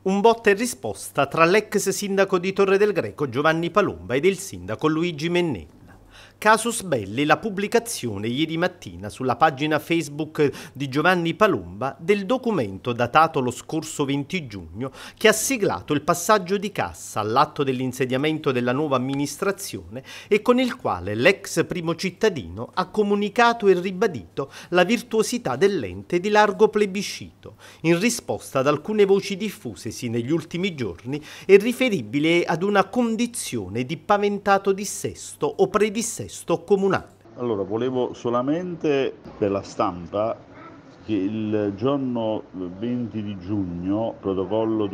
Un botta e risposta tra l'ex sindaco di Torre del Greco Giovanni Palomba ed il sindaco Luigi Mennella. Casus belli la pubblicazione ieri mattina sulla pagina Facebook di Giovanni Palomba del documento datato lo scorso 20 giugno che ha siglato il passaggio di cassa all'atto dell'insediamento della nuova amministrazione e con il quale l'ex primo cittadino ha comunicato e ribadito la virtuosità dell'ente di largo plebiscito, in risposta ad alcune voci diffusesi negli ultimi giorni e riferibili ad una condizione di paventato dissesto o predissesto comunale. Allora, volevo solamente per la stampa che il giorno 20 di giugno, protocollo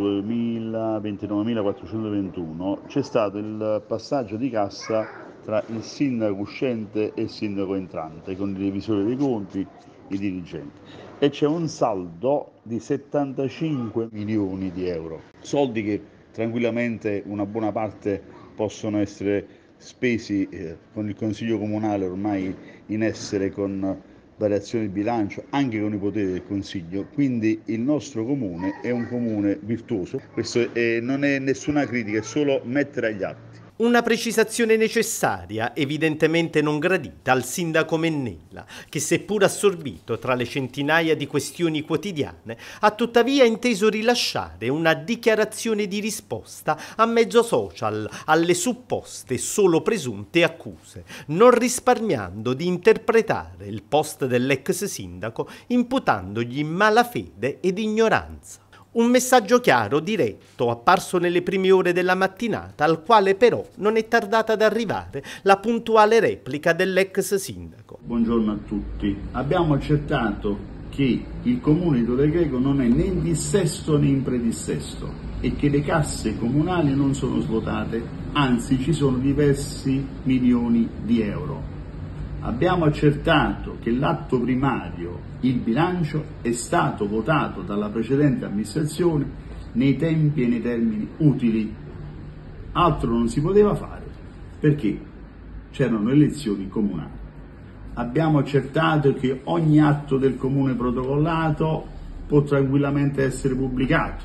2029.421, c'è stato il passaggio di cassa tra il sindaco uscente e il sindaco entrante, con il revisore dei conti, i dirigenti. E c'è un saldo di 75 milioni di euro, soldi che tranquillamente una buona parte possono essere spesi con il Consiglio Comunale ormai in essere con variazioni di bilancio, anche con i poteri del Consiglio, quindi il nostro comune è un comune virtuoso. Questo non è nessuna critica, è solo mettere agli atti. Una precisazione necessaria, evidentemente non gradita al sindaco Mennella, che seppur assorbito tra le centinaia di questioni quotidiane, ha tuttavia inteso rilasciare una dichiarazione di risposta a mezzo social alle supposte solo presunte accuse, non risparmiando di interpretare il post dell'ex sindaco imputandogli malafede ed ignoranza. Un messaggio chiaro, diretto, apparso nelle prime ore della mattinata, al quale però non è tardata ad arrivare la puntuale replica dell'ex sindaco. Buongiorno a tutti. Abbiamo accertato che il comune di Torre del Greco non è né in dissesto né in predissesto e che le casse comunali non sono svuotate, anzi ci sono diversi milioni di euro. Abbiamo accertato che l'atto primario, il bilancio, è stato votato dalla precedente amministrazione nei tempi e nei termini utili. Altro non si poteva fare perché c'erano elezioni comunali. Abbiamo accertato che ogni atto del comune protocollato può tranquillamente essere pubblicato.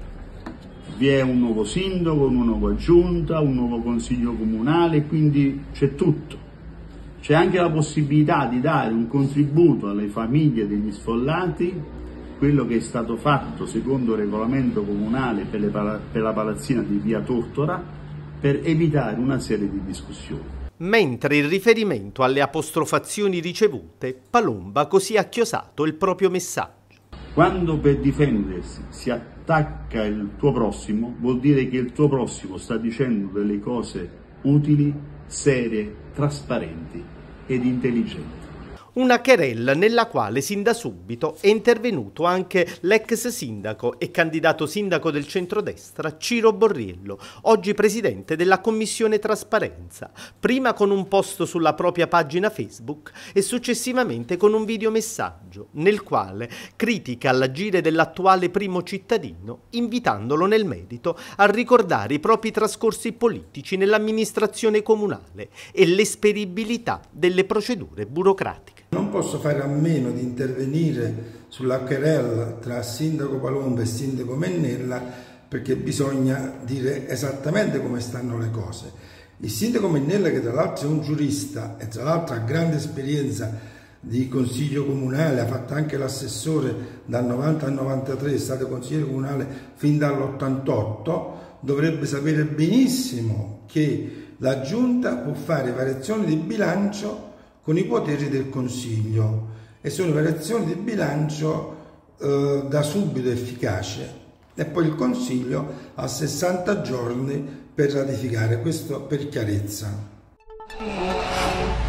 Vi è un nuovo sindaco, una nuova giunta, un nuovo consiglio comunale, quindi c'è tutto. C'è anche la possibilità di dare un contributo alle famiglie degli sfollati, quello che è stato fatto secondo il regolamento comunale per la palazzina di via Tortora, per evitare una serie di discussioni. Mentre in riferimento alle apostrofazioni ricevute, Palomba così ha chiosato il proprio messaggio. Quando per difendersi si attacca il tuo prossimo, vuol dire che il tuo prossimo sta dicendo delle cose utili, serie, trasparenti ed intelligenti. Una querella nella quale sin da subito è intervenuto anche l'ex sindaco e candidato sindaco del centrodestra Ciro Borriello, oggi presidente della Commissione Trasparenza, prima con un post sulla propria pagina Facebook e successivamente con un videomessaggio nel quale critica l'agire dell'attuale primo cittadino, invitandolo nel merito a ricordare i propri trascorsi politici nell'amministrazione comunale e l'esperibilità delle procedure burocratiche. Non posso fare a meno di intervenire sulla querela tra sindaco Palomba e sindaco Mennella perché bisogna dire esattamente come stanno le cose. Il sindaco Mennella, che tra l'altro è un giurista e tra l'altro ha grande esperienza di consiglio comunale, ha fatto anche l'assessore dal 90 al 93, è stato consigliere comunale fin dall'88, dovrebbe sapere benissimo che la giunta può fare variazioni di bilancio con i poteri del Consiglio e sono variazioni di bilancio da subito efficace e poi il Consiglio ha 60 giorni per ratificare, questo per chiarezza.